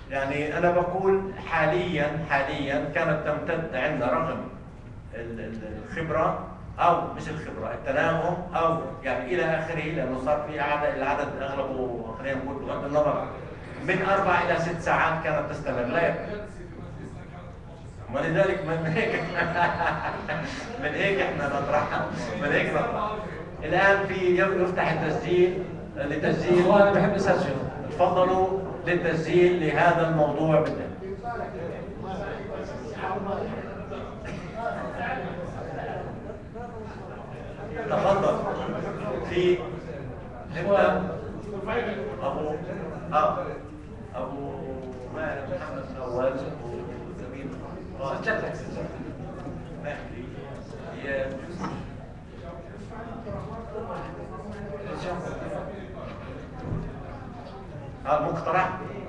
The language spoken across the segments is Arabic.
يعني أنا بقول حاليا كانت تمتد عندنا رغم الخبرة أو مش الخبرة، التناغم أو يعني إلى آخره، لأنه صار في العدد أغلبه خلينا نقول بغض النظر من 4 إلى 6 ساعات كانت تستمر. لا، ولذلك من هيك من هيك احنا نطرحها، من هيك نطرح. الآن في يفتح التسجيل لتسجيل. أنا بحب أسجل. تفضلوا للتسجيل لهذا الموضوع بالذات. تفضل. في ابو ماهر محمد اول وزميل سجلتك مهدي هي المقترح.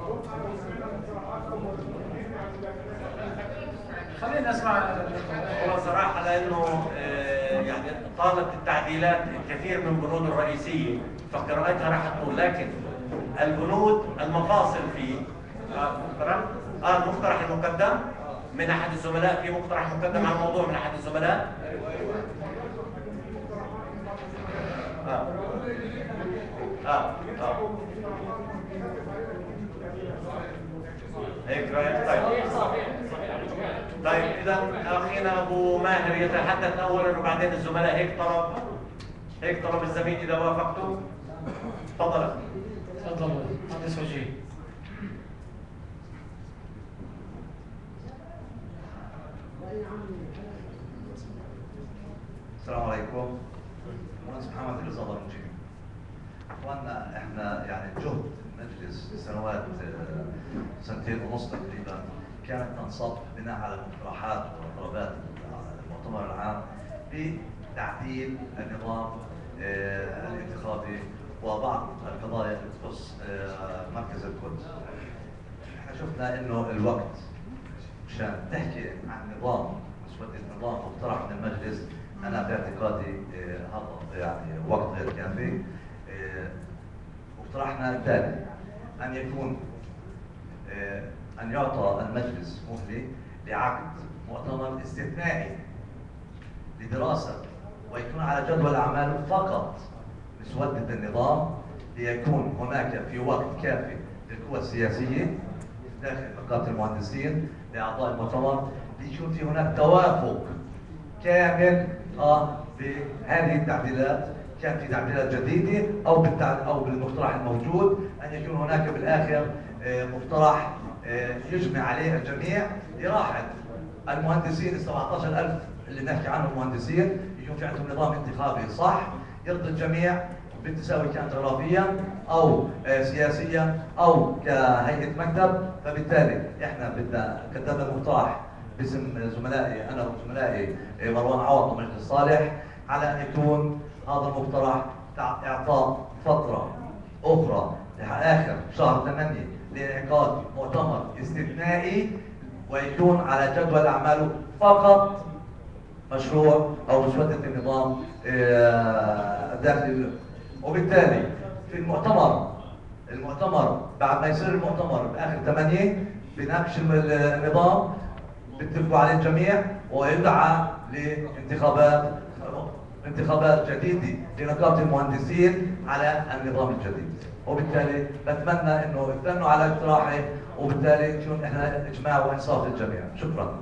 خلينا نسمع. هو صراحه لانه يعني طالت التعديلات الكثير من البنود الرئيسيه فقراءتها راح تطول، لكن البنود المفاصل فيه المقترح المقدم من احد الزملاء. في مقترح مقدم على الموضوع من احد الزملاء. هيك رايك؟ طيب اذا اخينا ابو ماهر يتحدث اولا وبعدين الزملاء. هيك طلب الزميل اذا وافقتوا. تفضل. تفضل مهندس وجيه. السلام عليكم. مهندس محمد رضا برمجي. اخواننا احنا يعني جهد المجلس سنوات، سنتين ونص تقريبا، كانت تنصب بناء على المقترحات وطلبات المؤتمر العام بتعديل النظام الانتخابي وبعض القضايا اللي تخص مركز القدس. احنا شفنا انه الوقت مشان تحكي عن نظام مسودة نظام مقترح من المجلس، انا باعتقادي هذا يعني وقت غير كافي. مقترحنا التالي ان يكون ان يعطى المجلس مهله لعقد مؤتمر استثنائي لدراسه ويكون على جدول اعماله فقط مسودة النظام، ليكون هناك في وقت كافي للقوى السياسيه داخل نقابه المهندسين لاعضاء المؤتمر، ليكون في هناك توافق كامل بهذه التعديلات. كان في تعديلات جديده او بالمقترح الموجود، ان يكون هناك بالاخر مقترح يجمع عليه الجميع لراحه المهندسين ال 17000 اللي نحكي عنهم مهندسين، يكون في عندهم نظام انتخابي صح يرضي الجميع بالتساوي، كان جغرافيا او سياسيا او كهيئه مكتب. فبالتالي احنا بدنا قدمنا المقترح باسم زملائي انا وزملائي مروان عوض ومجلس صالح على ان يكون هذا المقترح اعطاء فتره اخرى لاخر شهر 8 لانعقاد مؤتمر استثنائي ويكون على جدول اعماله فقط مشروع او مسوده النظام الداخلي. وبالتالي في المؤتمر بعد ما يصير المؤتمر باخر 8 بناقش النظام بيتفقوا عليه الجميع ويدعى لانتخابات جديده لنقابه المهندسين على النظام الجديد. وبالتالي بتمنى انه يستنوا على اقتراحي وبالتالي يكون احنا اجماع وانصاف للجميع. شكرا.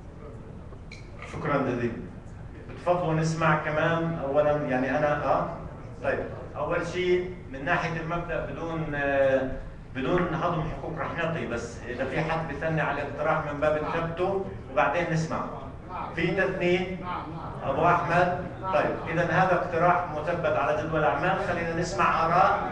شكرا جزيلا. بتفضلوا نسمع كمان اولا يعني انا طيب اول شيء من ناحيه المبدا بدون هضم حقوق رح نعطي، بس اذا في حد بيثني على الاقتراح من باب التبتو وبعدين نسمع. في تثنين ابو احمد. طيب اذا هذا اقتراح مثبت على جدول الاعمال، خلينا نسمع اراء.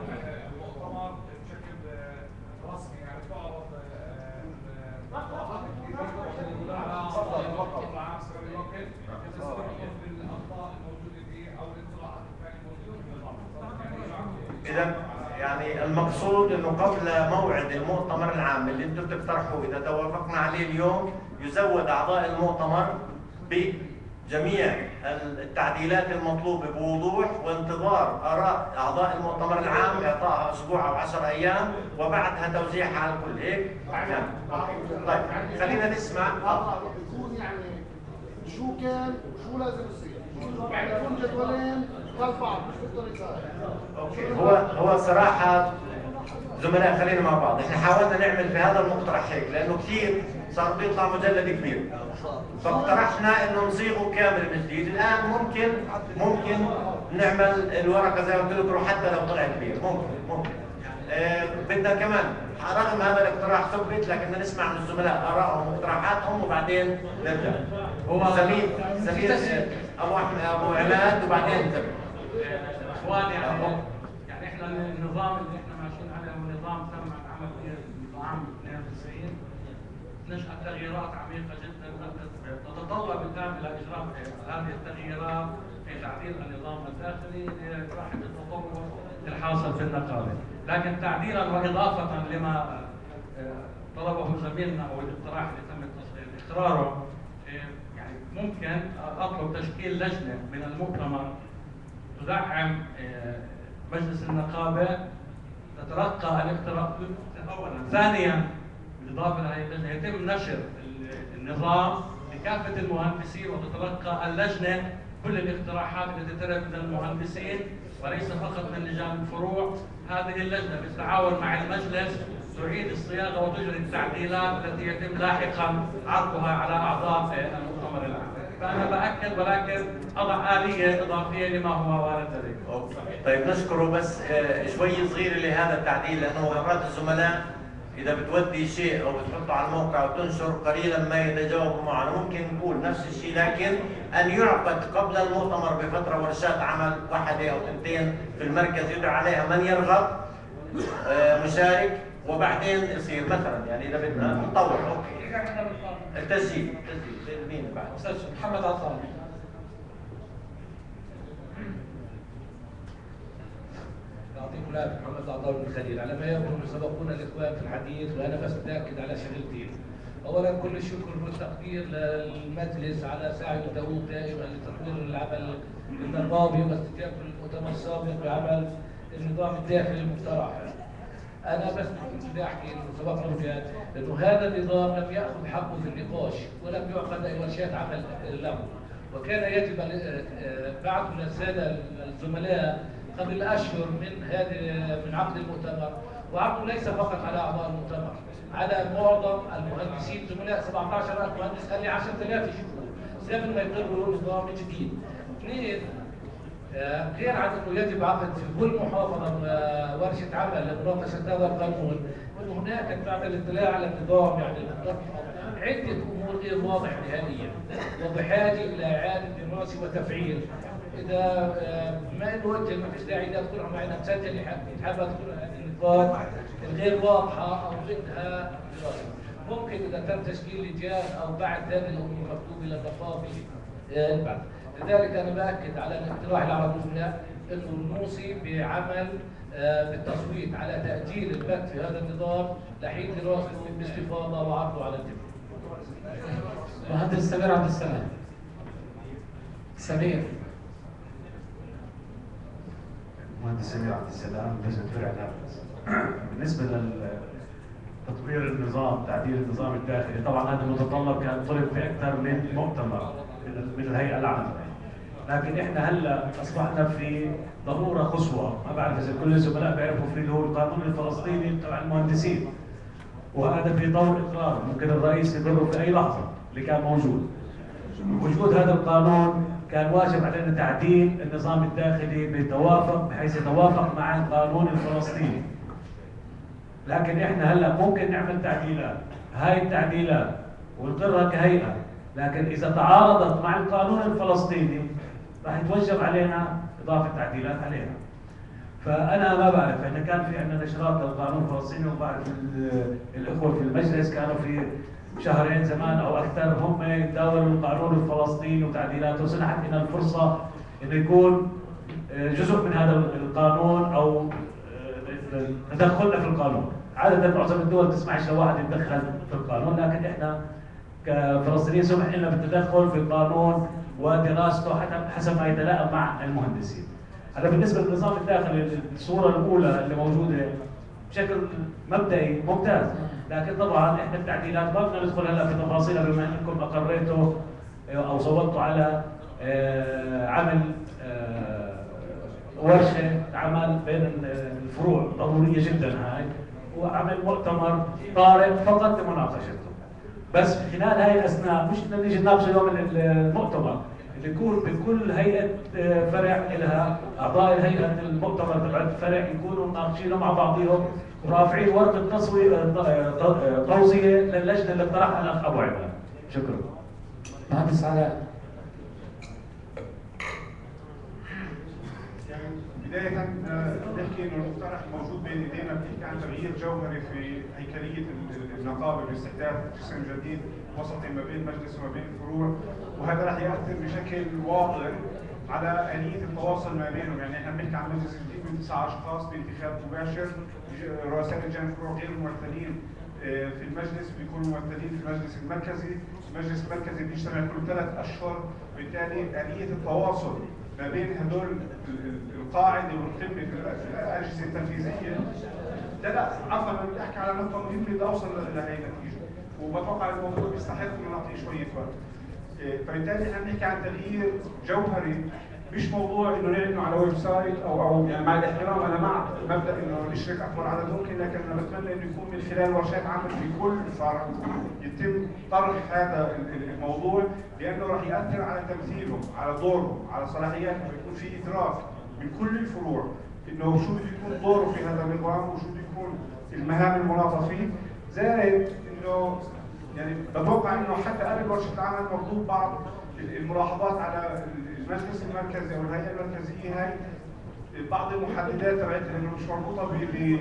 إذا يعني المقصود انه قبل موعد المؤتمر العام اللي انتم بتقترحوه اذا توافقنا عليه اليوم يزود اعضاء المؤتمر جميع التعديلات المطلوبة بوضوح وانتظار آراء أعضاء المؤتمر العام، إعطائها أسبوع أو 10 أيام وبعدها توزيعها على الكل، هيك؟ نعم. طيب خلينا نسمع. يكون يعني شو كان وشو لازم يصير، يعني يكون جدولين خلف بعض مش بالطريقة. اوكي، هو صراحة زملاء خلينا مع بعض، احنا حاولنا نعمل في هذا المقترح هيك لأنه كثير صار بيطلع مجلد كبير، فاقترحنا انه نصيغه كامل من جديد. الان ممكن نعمل الورقه زي ما قلت لكم حتى لو طلع كبير، ممكن بدنا كمان رغم هذا الاقتراح ثبت، لكن بدنا نسمع من الزملاء ارائهم ومقترحاتهم وبعدين نرجع. هو زميل ابو عماد وبعدين اخواني يعني احنا النظام اللي احنا ماشيين عليه هو نظام تم العمل به منذ عام 92. نشأت تغييرات عميقة جدا تتطلب بالفعل الى اجراء هذه التغييرات في تعديل النظام الداخلي لإصلاح التطور الحاصل في النقابة، لكن تعديلا واضافة لما طلبه زميلنا او الاقتراح اللي تم اقراره، يعني ممكن اطلب تشكيل لجنة من المؤتمر تدعم مجلس النقابة تتلقى الاقتراح اولا. ثانيا بالاضافه لهذه اللجنه يتم نشر النظام لكافه المهندسين وتتلقى اللجنه كل الاقتراحات التي ترد من المهندسين وليس فقط من لجان الفروع. هذه اللجنه بالتعاون مع المجلس تعيد الصياغه وتجري التعديلات التي يتم لاحقا عرضها على اعضاء المؤتمر العام. فانا باكد ولكن اضع اليه اضافيه لما هو وارد لديكم. طيب نشكره، بس شوي صغيره لهذا التعديل، لانه مرات الزملاء اذا بتودي شيء او بتحطه على الموقع وتنشر قليلا ما يتجاوبوا معه، ممكن نقول نفس الشيء لكن ان يعقد قبل المؤتمر بفتره ورشات عمل واحده او اثنتين في المركز يدعى عليها من يرغب مشارك، وبعدين يصير مثلا يعني اذا بدنا نطور. اوكي التسجيل مين بعد؟ استاذ محمد عطال. يعطيكم العافيه. محمد عطال بن خليل. على ما يبدو سبقونا الاخوان في الحديث وانا بس بدي على شغلتين. اولا كل الشكر والتقدير للمجلس على سعيه الدؤوب دائما لتطوير العمل النظامي واستجابه المؤتمر السابق بعمل النظام الداخلي المقترح. انا بس بدي احكي انه سبق وجاد انه هذا النظام لم ياخذ حقه في النقاش ولم يعقد اي ورشات عمل له، وكان يجب بعث للساده الزملاء قبل اشهر من عقد المؤتمر، وعرضه ليس فقط على اعضاء المؤتمر، على معظم المهندسين زملاء 17000 مهندس قال لي 10000 يشوفوا قبل ما يقرروا نظام جديد. اثنين غير عن انه يجب عقد في كل محافظه ورشه عمل لمناقشه هذا القانون، وانه هناك بعد الاطلاع على النظام يعني عده امور غير واضحه نهائيا وبحاجه الى اعاده دراسه وتفعيل. اذا بما انه انت ما فيش داعي تدخلها معنا مسجل يحب تدخل النظام الغير واضحه او بدها دراسه. ممكن اذا تم تشكيل لجان او بعد هذه الامور مكتوب الى النقابه البعث. لذلك انا باكد على الاقتراح اللي عرضوه لنا انه نوصي بعمل بالتصويت على تاجيل البث في هذا النظام لحين دراسته باستفاضه وعرضه على الجميع. مهندس سمير عبد السلام. سمير. مهندس سمير عبد السلام لجنة فرع نابلس. بالنسبة لتطوير النظام، تعديل النظام الداخلي، طبعا هذا متطلب كان طلب في أكثر من مؤتمر من الهيئة العامة. لكن احنا هلا اصبحنا في ضروره قصوى، ما بعرف اذا كل الزملاء بيعرفوا في اللي هو القانون الفلسطيني تبع المهندسين. وهذا في دور اقرار، ممكن الرئيس يقره في اي لحظه اللي كان موجود. وجود هذا القانون كان واجب علينا تعديل النظام الداخلي بحيث يتوافق مع القانون الفلسطيني. لكن احنا هلا ممكن نعمل تعديلات، هاي التعديلات ونقرها كهيئه، لكن اذا تعارضت مع القانون الفلسطيني راح يتوجب علينا اضافه تعديلات عليها. فانا ما بعرف، احنا كان في عندنا نشرات للقانون الفلسطيني، وبعرف الاخوه في المجلس كانوا في شهرين زمان او اكثر هم يتداولوا القانون الفلسطيني وتعديلاته، وسنحت لنا الفرصه انه يكون جزء من هذا القانون او تدخلنا في القانون. عاده معظم الدول تسمعش لواحد يتدخل في القانون، لكن احنا كفلسطينيين سمح لنا بالتدخل في قانون ودراسته حسب ما يتلائم مع المهندسين. هلا بالنسبه للنظام الداخلي الصوره الاولى اللي موجوده بشكل مبدئي ممتاز، لكن طبعا احنا التعديلات ما بدنا ندخل هلا في تفاصيلها بما انكم اقريتوا او صوتوا على عمل ورشه عمل بين الفروع ضروريه جدا هاي، وعمل مؤتمر طارئ فقط لمناقشته. بس خلال هاي الاثناء مش بدنا نيجي نناقش يوم المؤتمر، اللي يكون بكل هيئه فرع لها اعضاء الهيئه المؤتمر تبع الفرع يكونوا مناقشينه مع بعضهم ورافعين ورقه توصيه للجنه اللي اقترحها الاخ ابو عماد. شكرا. مهندس علاء. بداية نحكي انه المقترح الموجود بين ايدينا بيحكي عن تغيير جوهري في هيكلية النقابة باستحداث جسم جديد وسطي ما بين المجلس وما بين الفروع، وهذا راح يأثر بشكل واضح على آلية التواصل ما بينهم. يعني احنا بنحكي عن مجلس جديد من 9 اشخاص بانتخاب مباشر، رؤساء لجان الفروع غير ممثلين في المجلس بيكونوا ممثلين في المجلس المركزي، المجلس المركزي بيجتمع كل 3 اشهر، بالتالي آلية التواصل ما بين هدول القاعده والقمه في الاجهزه التنفيذيه. لا عفوا انا بدي احكي على نقطه مهمه بدي اوصل لهي النتيجه، وبتوقع الموضوع بيستحق انه نعطيه شويه وقت. فبالتالي احنا بنحكي عن تغيير جوهري، مش موضوع انه نعلنه على ويب سايت او يعني مع الاحترام انا مع مبدا انه نشرك اكبر عدد ممكن، لكن انا بتمنى انه يكون من خلال ورشات عمل في كل فرع يتم طرح هذا الموضوع، لانه راح ياثر على تمثيلهم، على دورهم، على صلاحياتهم، يكون في ادراك من كل الفروع انه شو بده يكون دوره في هذا النظام وشو بده يكون المهام المناطه فيه. زائد انه يعني بتوقع انه حتى قبل ورشه العمل مطلوب بعض الملاحظات على المجلس المركزي او الهيئه المركزيه، هاي بعض المحددات تبعتها انه مش مربوطه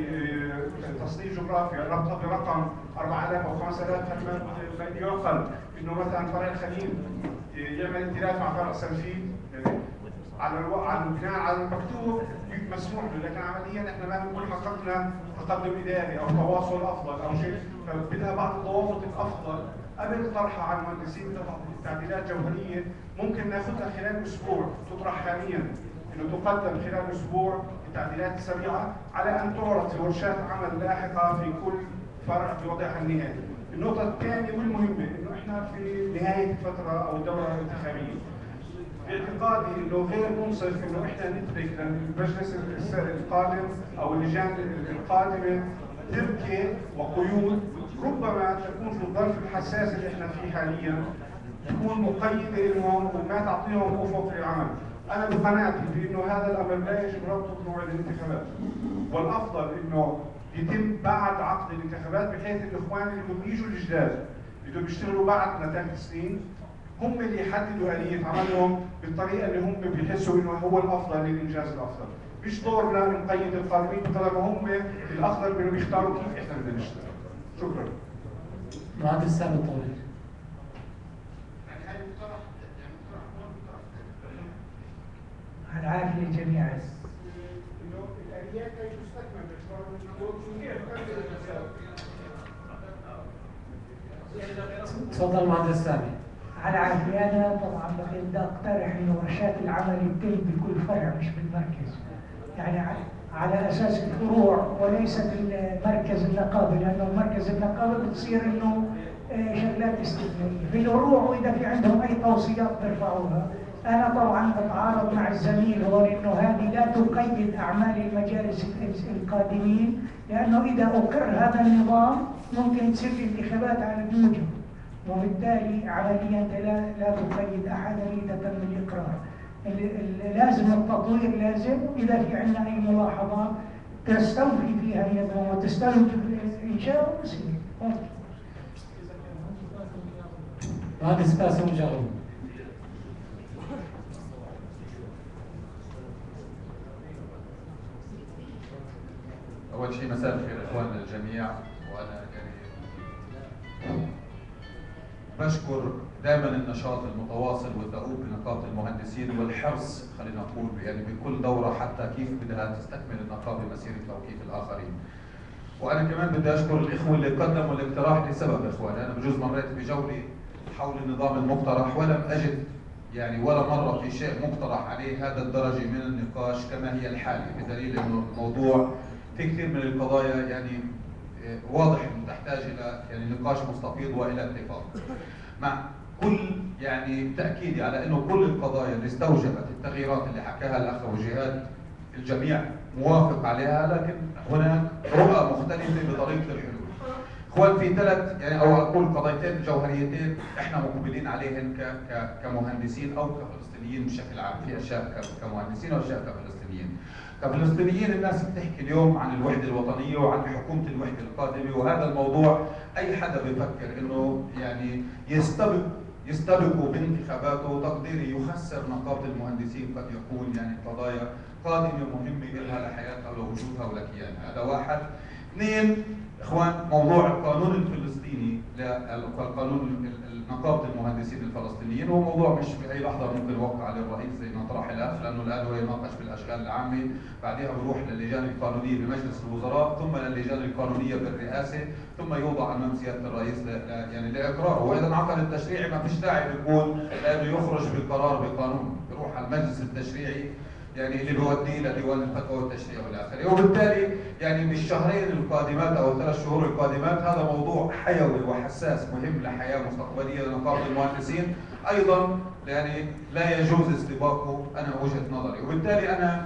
بتصنيف جغرافي، ربطها برقم 4000 او 5000. ما يعقل انه مثلا فرع الخليل يعمل ائتلاف مع فرع سنفيد على بناء على المكتوب مسموح له، لكن عمليا احنا ما بنكون حققنا تقدم اداري او تواصل افضل او شيء، فبدها بعض الضوابط الافضل قبل طرحها على المهندسين. تعديلات جوهريه ممكن ناخذها خلال اسبوع، تطرح حاليا انه تقدم خلال اسبوع التعديلات السريعه على ان تعرض في ورشات عمل لاحقه في كل فرع بوضعها النهائي. النقطه الثانيه والمهمه انه احنا في نهايه الفتره او الدوره الانتخابيه، باعتقادي انه غير منصف انه احنا نترك للمجلس القادم او اللجان القادمه تركه وقيود ربما تكون في الظرف الحساس اللي احنا فيه حاليا تكون مقيده لهم وما تعطيهم افق للعمل. انا بقناعتي بانه هذا الامر لا يجب ربطه بموعد الانتخابات، والافضل انه يتم بعد عقد الانتخابات بحيث الاخوان اللي بدهم يجوا الجداد اللي بيشتغلوا بعد 3 سنين هم اللي يحددوا آلية عملهم بالطريقة اللي هم بيحسوا انه هو الافضل للانجاز الافضل. مش دورنا نقيد القادمين طالما هم الاخضر بدهم يختاروا كيف احنا بدنا نشتغل. شكرا. مهندس سامي الطويل. العافية جميعا. انه الاليات لا تستكمل تفضل مهندس سامي. على عافية. أنا طبعا بدي أقترح إنه ورشات العمل تتم بكل فرع مش بالمركز، يعني على أساس الفروع وليس بالمركز النقابة، لأنه مركز النقابة بتصير إنه شغلات استثنائية في الفروع، وإذا في عندهم أي توصيات بيرفعوها. أنا طبعا بتعارض مع الزميل هون إنه هذه لا تقيد أعمال المجالس القادمين، لأنه إذا أقر هذا النظام ممكن تصير الانتخابات على الموجب، وبالتالي عمليا لا تقيد أحدا إذا تم الإقرار. لازم التطوير لازم، إذا في عندنا أي ملاحظات تستوفي فيها النظام وتستوجب إنشاء وتسير. مهندس باسم جاوب. أول شيء مساء الخير إخواننا الجميع، وأنا يعني بشكر دائما النشاط المتواصل والدؤوب بنقابة المهندسين والحرص خلينا نقول يعني بكل دورة حتى كيف بدها تستكمل النقابة مسيرة توقيف الآخرين. وأنا كمان بدي أشكر الإخوة اللي قدموا الاقتراح لسبب إخواني، أنا بجوز مريت بجولة حول النظام المقترح ولم أجد يعني ولا مرة في شيء مقترح عليه هذا الدرجة من النقاش كما هي الحالة، بدليل انه الموضوع في كثير من القضايا يعني واضح انه تحتاج الى يعني نقاش مستفيض والى اتفاق. مع كل يعني تأكيدي على انه كل القضايا اللي استوجبت التغييرات اللي حكاها الاخ ابو جهاد الجميع موافق عليها، لكن هناك رؤى مختلفة بطريقة الحلول. اخوان في ثلاث يعني او اقول قضيتين جوهريتين احنا مقبلين عليهن كمهندسين او كفلسطينيين بشكل عام، في اشياء كمهندسين واشياء كفلسطينيين. كفلسطينيين الناس بتحكي اليوم عن الوحده الوطنيه وعن حكومه الوحده القادمه، وهذا الموضوع اي حدا بفكر انه يعني يستبقوا بانتخاباته تقديري يخسر نقابه المهندسين قد يكون يعني قضايا قادمه مهمه لها لحياتها ولوجودها ولكيانها. هذا واحد. اثنين اخوان، موضوع القانون الفلسطيني القانون نقابه المهندسين الفلسطينيين هو موضوع مش في اي لحظه ممكن يوقع عليه الرئيس زي ما طرح الاخ، لانه الان هو يناقش بالاشغال العامه، بعدها بروح للجان القانونيه بمجلس الوزراء، ثم للجان القانونيه بالرئاسه، ثم يوضع امام سياده الرئيس يعني لاقراره. واذا انعقد التشريعي ما فيش داعي بيكون لانه يخرج بقرار بقانون، يروح على المجلس التشريعي يعني اللي بيوديه لديوان الفتوى والتشريع والى اخره. وبالتالي يعني بالشهرين القادمات او الثلاث شهور القادمات هذا موضوع حيوي وحساس مهم لحياه مستقبليه لنقابه المهندسين، ايضا يعني لا يجوز استباقه انا وجهه نظري. وبالتالي انا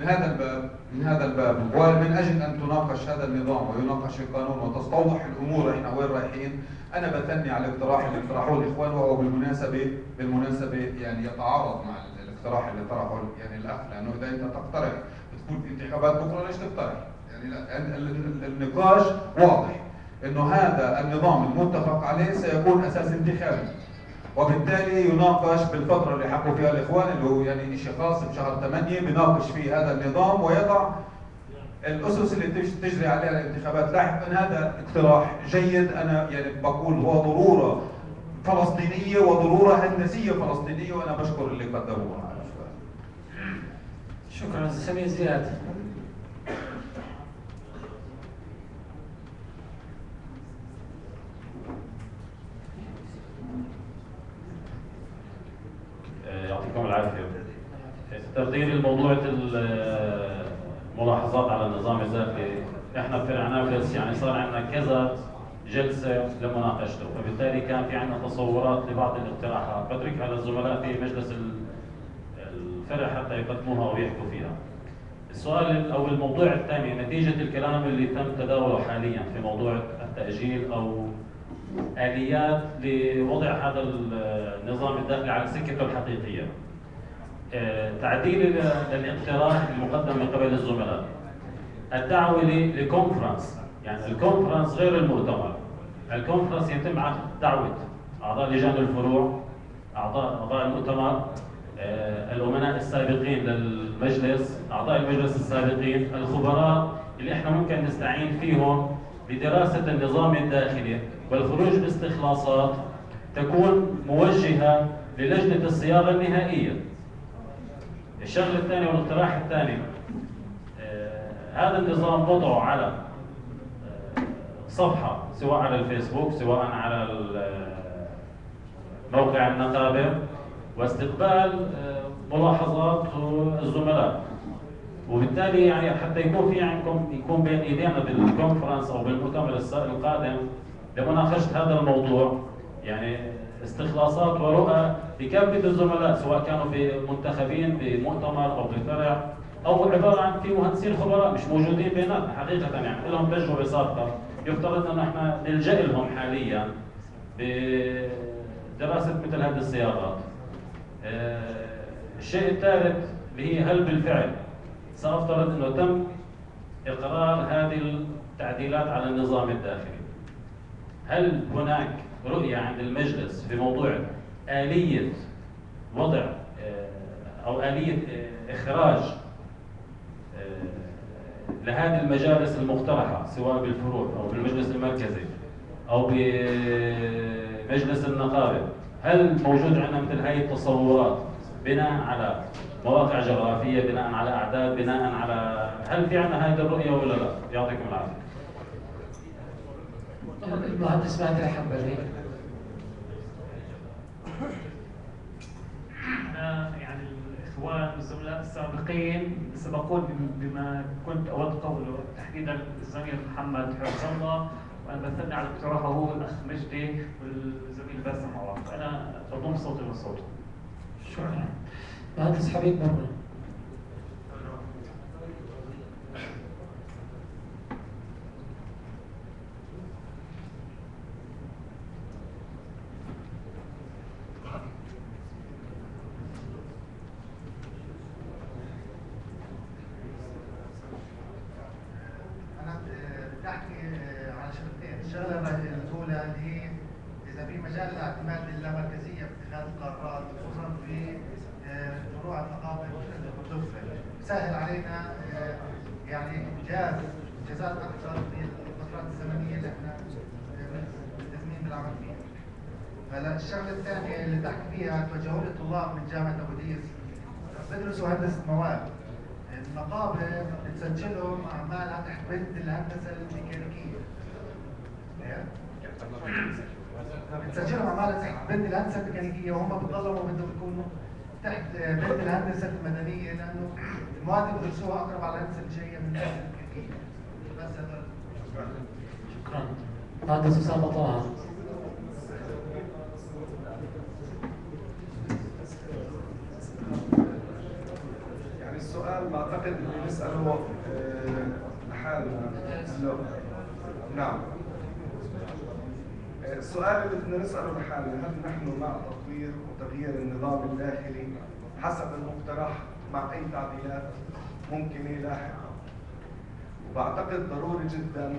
من هذا الباب ومن اجل ان تناقش هذا النظام ويناقش القانون وتستوضح الامور احنا وين رايحين، انا بثني على الاقتراح اللي اقترحوه الاخوان، وهو بالمناسبه يعني يتعارض مع الاقتراح اللي طرحه يعني الاخ، لانه اذا انت تقترح بتكون في انتخابات بكره ليش تقترح؟ يعني النقاش واضح انه هذا النظام المتفق عليه سيكون اساس انتخابي، وبالتالي يناقش بالفتره اللي حكوا فيها الاخوان اللي هو يعني شيء خاص بشهر 8 بناقش فيه هذا النظام ويضع الاسس اللي تجري عليها الانتخابات لاحقا. هذا اقتراح جيد، انا يعني بقول هو ضروره فلسطينيه وضروره هندسيه فلسطينيه، وانا بشكر اللي قدموها على السؤال. شكرا سمير زياد. يعطيكم العافيه. تقدير الموضوع الملاحظات على النظام الداخلي احنا في عنابلس يعني صار عندنا كذا جلسه لمناقشته، فبالتالي كان في عندنا تصورات لبعض الاقتراحات بتركها للزملاء في مجلس الفرع حتى يقدموها ويحكوا فيها. السؤال او الموضوع الثاني نتيجه الكلام اللي تم تداوله حاليا في موضوع التاجيل او اليات لوضع هذا النظام الداخلي على سكته الحقيقيه. تعديل الاقتراح المقدم من قبل الزملاء، الدعوه لكونفرنس، يعني الكونفرنس غير المؤتمر. الكونفرنس يتم عقد دعوه اعضاء لجان الفروع، اعضاء المؤتمر، الامناء السابقين للمجلس، اعضاء المجلس السابقين، الخبراء اللي احنا ممكن نستعين فيهم لدراسه النظام الداخلي والخروج باستخلاصات تكون موجهه للجنه الصياغه النهائيه. الشغله الثانيه والاقتراح الثاني، هذا النظام وضعه على صفحه سواء على الفيسبوك سواء على موقع النقابه، واستقبال ملاحظات الزملاء، وبالتالي يعني حتى يكون في عندكم يكون بين ايدينا بالكونفرنس او بالمؤتمر القادم لمناقشه هذا الموضوع، يعني استخلاصات ورؤى لكافه الزملاء سواء كانوا في منتخبين بمؤتمر او بفرع او عباره عن في مهندسين خبراء مش موجودين بيناتنا حقيقه، يعني لهم تجربه سابقه يفترض انه احنا نلجا لهم حاليا بدراسه مثل هذه الصياغات. الشيء الثالث اللي هي هل بالفعل سافترض انه تم اقرار هذه التعديلات على النظام الداخلي، هل هناك رؤيه عند المجلس في موضوع اليه وضع او اليه اخراج لهذه المجالس المقترحه سواء بالفروع او بالمجلس المركزي او بمجلس النقابه؟ هل موجود عندنا مثل هذه التصورات بناء على مواقع جغرافيه، بناء على اعداد، بناء على هل في عندنا هذه الرؤيه ولا لا؟ يعطيكم العافيه. المهندس مهدي الحنبلي. احنا يعني الاخوان والزملاء السابقين سبقون بما كنت اود قوله، تحديدا الزميل محمد حفظ الله، وانا بثني على اقتراحه الاخ مجدي والزميل باسم عوض، فانا بضم صوتي لصوته. شكرا. مهندس حبيب مرة. الشغله الاولى اللي هي اذا في مجال لاعتماد اللامركزيه في اتخاذ القرارات خصوصا في فروع النقابه المتوفره، بيسهل علينا يعني انجازات اكثر في الفترات الزمنيه اللي احنا ملتزمين بالعمل فيها. هلا الشغله الثانيه اللي تحكي فيها توجهوا لي طلاب من جامعه ابو ديس بدرسوا هندسه مواد. النقابه بتسجلهم اعمالها تحت بند الهندسه الميكانيكيه. بتسجلهم اعمالها تحت بند الهندسه الميكانيكيه، وهم بتضلوا بدهم يكونوا تحت بند الهندسه المدنيه، لانه المواد اللي بيدرسوها اقرب على الهندسه الشيئيه من الهندسه الميكانيكيه. بس هذا. شكرا. مهندس اسامه طه. السؤال بعتقد اللي نسأله لحالنا نعم. السؤال اللي بدنا نسأله لحالنا، هل نحن مع تطوير وتغيير النظام الداخلي حسب المقترح مع أي تعديلات ممكنة لاحقا؟ وبعتقد ضروري جدا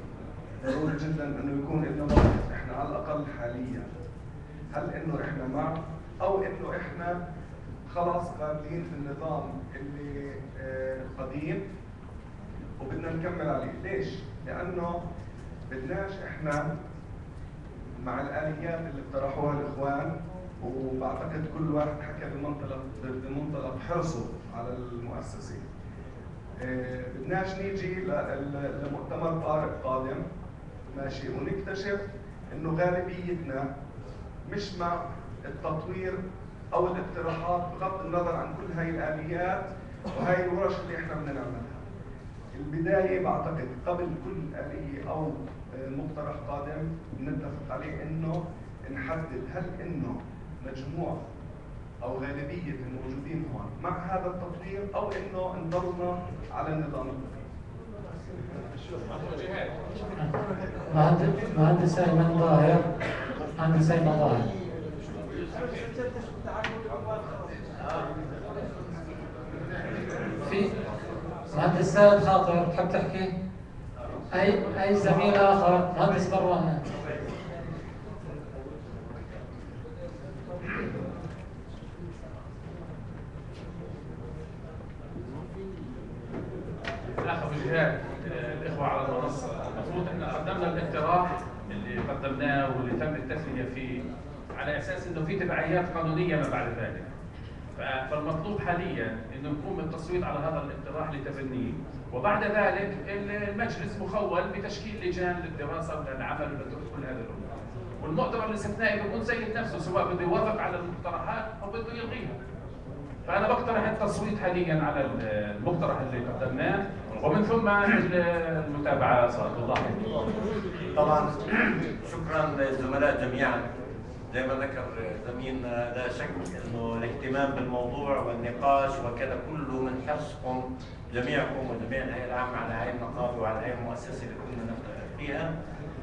انه يكون لنا موقف احنا على الاقل حاليا. هل انه احنا مع او انه احنا خلاص قابلين في النظام اللي قديم وبدنا نكمل عليه. ليش؟ لانه بدناش احنا مع الاليات اللي اقترحوها الاخوان، وبعتقد كل واحد حكى بمنطلق حرصه على المؤسسه. بدناش نيجي لمؤتمر طارق قادم ماشي ونكتشف انه غالبيتنا مش مع التطوير او الاقتراحات بغض النظر عن كل هاي الاليات وهاي الورش اللي احنا بدنا نعملها. البدايه بعتقد قبل كل اليه او مقترح قادم نتفق عليه انه نحدد هل انه مجموع او غالبيه الموجودين هون مع هذا التطوير او انه نضلنا على النظام القديم. مهندس ايمن ظاهر. مهندس ايمن ظاهر. في مهندس سيد خاطر تحب تحكي؟ اي زميل اخر؟ مهندس مروان. الاخ ابو جهاد، الاخوه على المنصه، المفروض احنا قدمنا الاقتراح اللي قدمناه واللي تم التسويه فيه على اساس انه في تبعيات قانونيه ما بعد ذلك. فالمطلوب حاليا انه نقوم بالتصويت على هذا الاقتراح لتبنيه، وبعد ذلك المجلس مخول بتشكيل لجان للدراسه وللعمل ولكل هذا الامور. والمؤتمر الاستثنائي بيكون سيد نفسه سواء بده يوافق على المقترحات او بده يلغيها. فانا بقترح التصويت حاليا على المقترح اللي قدمناه، ومن ثم المتابعه صارت الله. طبعا شكرا للزملاء جميعا. زي ما ذكر زميلنا لا شك انه الاهتمام بالموضوع والنقاش وكذا كله من حرصكم جميعكم وجميع الهيئه العامه على هاي النقابه وعلى هاي المؤسسه اللي كنا نفتخر فيها.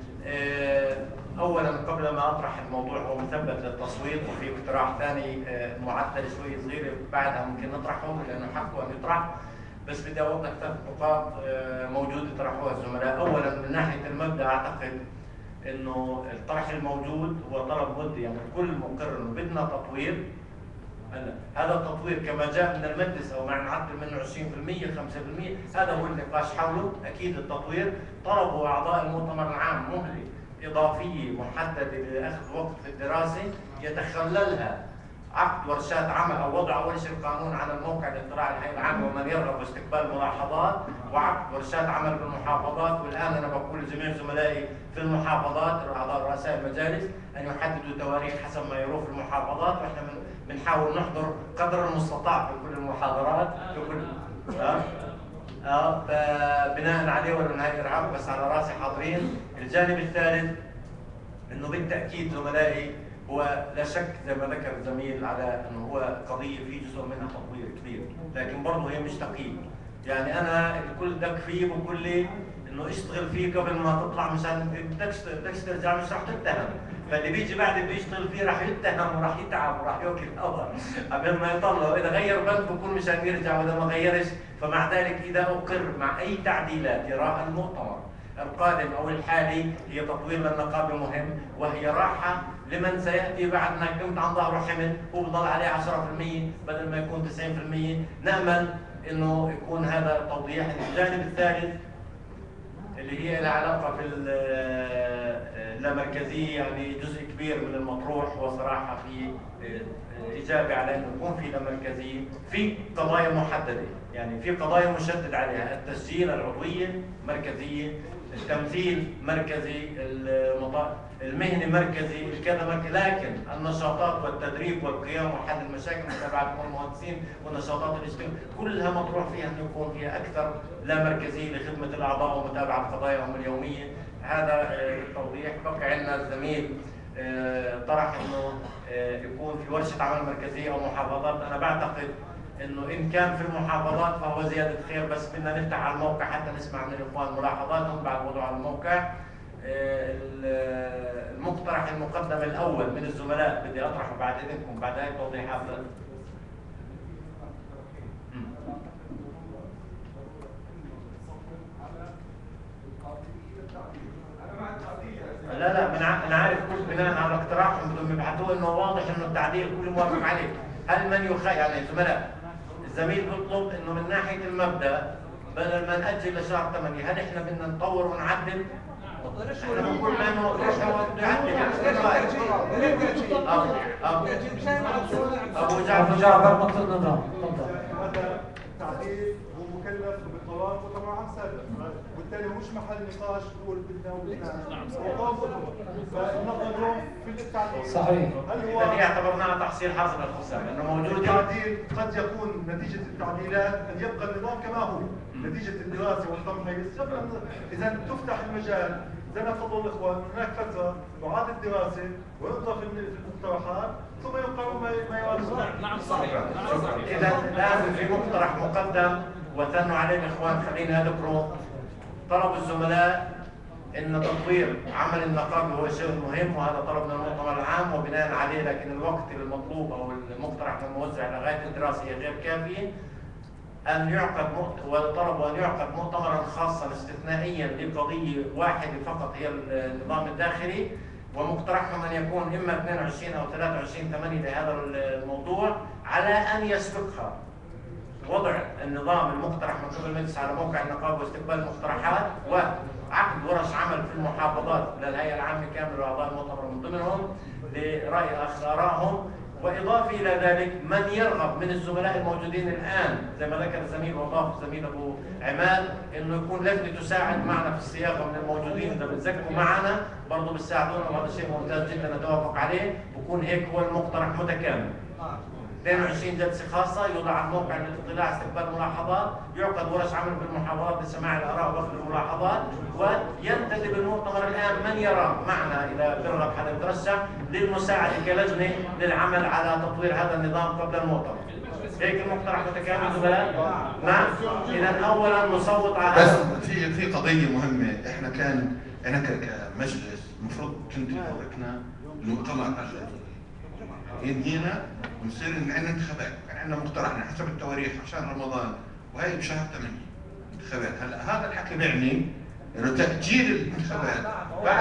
اولا قبل ما اطرح الموضوع هو مثبت للتصويت، وفي اقتراح ثاني معدل شوي صغيره بعدها ممكن نطرحه لانه حقه ان يطرح، بس بدي اوضح 3 نقاط موجوده طرحوها الزملاء. اولا من ناحيه المبدا اعتقد انه الطرح الموجود هو طلب ودي، يعني الكل مقر انه بدنا تطوير. هذا التطوير كما جاء من المجلس او مع نعدل منه 20% 5%، هذا هو النقاش حوله. اكيد التطوير طلبوا اعضاء المؤتمر العام مهله اضافيه محدده لاخذ وقت في الدراسه يتخللها عقد ورشات عمل او وضع اول شيء القانون على الموقع لاطلاع الهيئه العامه ومن يرغب باستقبال ملاحظات، وعقد ورشات عمل بالمحافظات. والان انا بقول لجميع زملائي في المحافظات اعضاء رؤساء المجالس ان يحددوا تواريخ حسب ما يروح في المحافظات، واحنا بنحاول نحضر قدر المستطاع في كل المحاضرات في كل بناء عليه ولا نهاية ارهاب، بس على راسي حاضرين. الجانب الثالث انه بالتاكيد زملائي هو لا شك زي ما ذكر الزميل على انه هو قضيه في جزء منها تطوير كبير، لكن برضه هي مش تقييم. يعني انا الكل دك فيه بقول لي انه اشتغل فيه قبل ما تطلع، مشان بدكش ترجع مش رح تتهم، فاللي بيجي بعد بده يشتغل فيه رح يتهم وراح يتعب وراح ياكل هواء قبل ما يطلع. اذا غير بند بكون مشان يرجع، واذا ما غيرش فمع ذلك اذا اقر مع اي تعديلات يراها المؤتمر القادم او الحالي هي تطوير للنقابه مهم، وهي راحه لمن سياتي بعدنا كنت عن ظهره حمل وبضل عليه 10% بدل ما يكون 90%. نامل انه يكون هذا التوضيح. الجانب الثالث اللي هي لها علاقه في اللامركزيه، يعني جزء كبير من المطروح وصراحه في اجابه على انه يكون في لامركزيه في قضايا محدده، يعني في قضايا مشدد عليها، التسجيل، العضويه مركزيه، التمثيل مركزي، المهني مركزي، الكذا مركزي، لكن النشاطات والتدريب والقيام وحل المشاكل متابعه المهندسين والنشاطات الاجتماعيه كلها مطروح فيها انه يكون فيها اكثر لا مركزيه لخدمه الاعضاء ومتابعه قضاياهم اليوميه. هذا التوضيح. بقى عندنا الزميل طرح انه يكون في ورشه عمل مركزيه او محافظات. انا بعتقد انه ان كان في المحافظات فهو زياده خير، بس بدنا نفتح على الموقع حتى نسمع من الاخوان ملاحظاتهم بعد وضعه على الموقع. المقترح المقدم الاول من الزملاء بدي اطرحه بعد اذنكم بعد هاي التوضيحات. لا انا عارف كل بناء على اقتراحهم بدهم يبعثوه انه واضح انه التعديل كل موافق عليه. هل من يعني الزملاء الزميل بيطلب انه من ناحيه المبدا بدل ما ناجل لشهر 8 هل احنا بدنا نطور ونعدل؟ احنا بنقول انه ابو جعفر نقطه النظام هذا تعديل ومكلف بالطوارئ وطبعا عم سابق، وبالتالي مش محل نقاش نقول بدنا فالنقطه اليوم في التعديل صحيح. هل هو الذي اعتبرناه تحصيل حاصل الخساره انه موجود التعديل قد يكون نتيجه التعديلات ان يبقى النظام كما هو نتيجه الدراسه والتمحيص، اذا تفتح المجال زي ما تفضلوا الاخوان هناك فتره تعاد الدراسه وينظر في المقترحات ثم يقرروا ما يوافقون. نعم صحيح. اذا لازم في مقترح مقدم وثنوا عليه الاخوان. خليني اذكره طلب الزملاء ان تطوير عمل النقابه هو شيء مهم، وهذا طلب من المؤتمر العام وبناء عليه، لكن الوقت المطلوب او المقترح الموزع لغايه الدراسه هي غير كافيه. ان يعقد وطلبوا ان يعقد مؤتمرا خاصا استثنائيا لقضيه واحده فقط هي النظام الداخلي، ومقترحهم ان يكون اما 22 او 23/8 لهذا الموضوع، على ان يسبقها وضع النظام المقترح من قبل المجلس على موقع النقابه واستقبال المقترحات وعقد ورش عمل في المحافظات للهيئه العامه كامله واعضاء المؤتمر من ضمنهم لراي ارائهم. واضافه الى ذلك من يرغب من الزملاء الموجودين الان زي ما ذكر الزميل واضاف الزميل ابو عماد انه يكون لجنه تساعد معنا في الصياغه من الموجودين، اذا بتذكروا معنا برضه بتساعدونا وهذا شيء ممتاز جدا نتوافق عليه، بكون هيك هو المقترح متكامل. 22 جلسه خاصه يوضع على الموقع للاطلاع استقبال ملاحظات، يعقد ورش عمل بالمحافظات لسماع الاراء واخذ الملاحظات، وينتدب المؤتمر الان من يرى معنا اذا برغب حدا يترشح للمساعده كلجنه للعمل على تطوير هذا النظام قبل المؤتمر. هيك المقترح متكامل زملاء؟ نعم. اذا اولا نصوت على بس في قضيه مهمه، احنا كمجلس المفروض كنت يحركنا المؤتمر ينهينا ونصير عندنا انتخابات، يعني عندنا مقترحنا حسب التواريخ عشان رمضان وهي بشهر 8 انتخابات. هلا هذا الحكي بيعني انه تاجيل الانتخابات بعد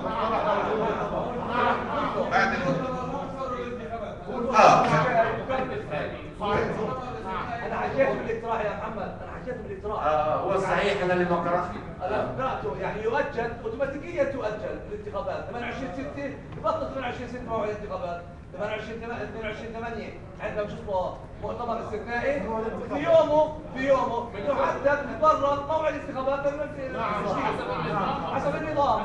انا حكيت بالاقتراح يا محمد، انا حكيت بالاقتراح. هو الصحيح انا اللي ما قرأت انا قرأته، يعني يؤجل اوتوماتيكيا، تؤجل الانتخابات 28/6 يبطل 28/6 موعد الانتخابات، 28/8 عندنا شو اسمه مؤتمر استثنائي في يومه يحدد مقرر موعد انتخابات حسب النظام.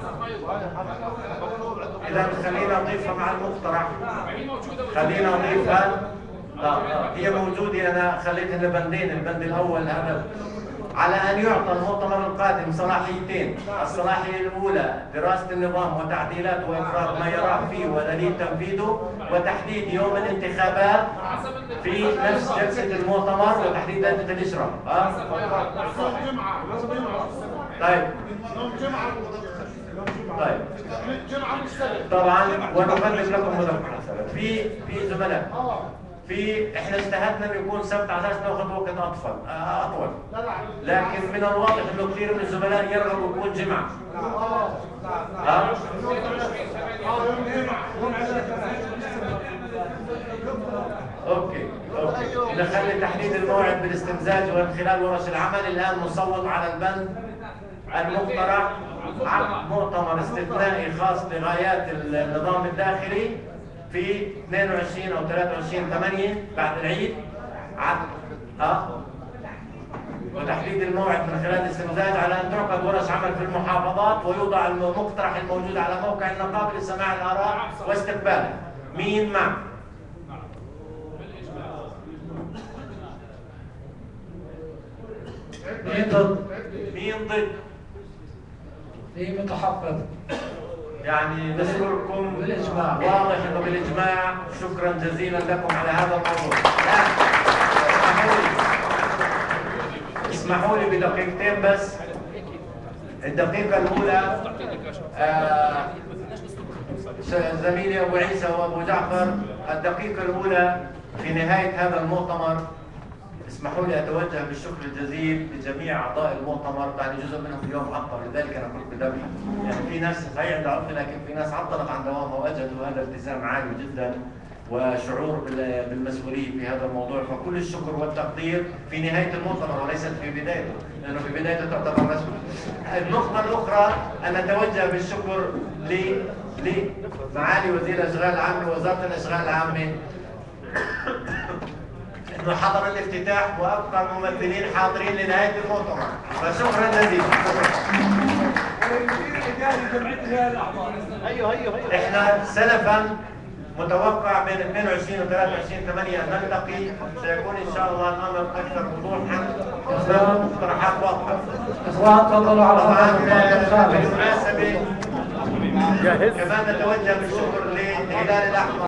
إذا خلينا نضيفها مع المقترح. خلينا نضيفها. هي موجودة، أنا خليتها لبندين، البند الأول هذا على أن يعطى المؤتمر القادم صلاحيتين، الصلاحية الأولى دراسة النظام وتعديلات وإفراغ ما يراه فيه ودليل تنفيذه، وتحديد يوم الانتخابات في نفس جلسة المؤتمر وتحديد لجنة الإشراف. طيب. طيب. طبعا ونقدم لكم مذكرة. في زملاء. احنا اجتهدنا انه يكون سبت على اساس ناخذ وقت اطول. لكن من الواضح انه كثير من الزملاء يرغبوا يكون جمعه. اوكي. نخلي تحديد الموعد بالاستمزاج ومن خلال ورش العمل. الان نصوت على البند المقترح عقد مؤتمر استثنائي خاص بغايات النظام الداخلي في 22 أو 23/8 بعد العيد، وتحديد الموعد من خلال الاستمزاج على ان تعقد ورش عمل في المحافظات، ويوضع المقترح الموجود على موقع النقابه لسماع الاراء واستقبالها. مين مع؟ مين ضد؟ مين ضد؟ مين متحفظ؟ يعني نشكركم بالاجماع. واضح انه بالاجماع. شكرا جزيلا لكم على هذا الموضوع. اسمحوا لي بدقيقتين بس. الدقيقة الأولى زميلي أبو عيسى وأبو جعفر، الدقيقة الأولى في نهاية هذا المؤتمر اسمحوا لي أتوجه بالشكر الجزيل لجميع أعضاء المؤتمر، يعني جزء منهم اليوم عطل، لذلك أنا كنت بدي أبحث. يعني في ناس صحيح عندها عطل، لكن في ناس عطلت عن دوامها وأجدوا هذا التزام عالي جدا وشعور بالمسؤولية في هذا الموضوع، فكل الشكر والتقدير في نهاية المؤتمر وليست في بدايته، لأنه في بدايته تعتبر مسؤول. النقطة الأخرى أن نتوجه بالشكر لمعالي وزير الأشغال العامة ووزارة الأشغال العامة انه حضر الافتتاح وابقى الممثلين حاضرين لنهايه المؤتمر، فشكرا جزيلا. احنا سلفا متوقع بين 22 و 23/8 ان نلتقي، سيكون ان شاء الله الامر اكثر وضوحا ومقترحات واضحه. اخوان تفضلوا على بالمناسبه كمان نتوجه بالشكر للهلال الاحمر.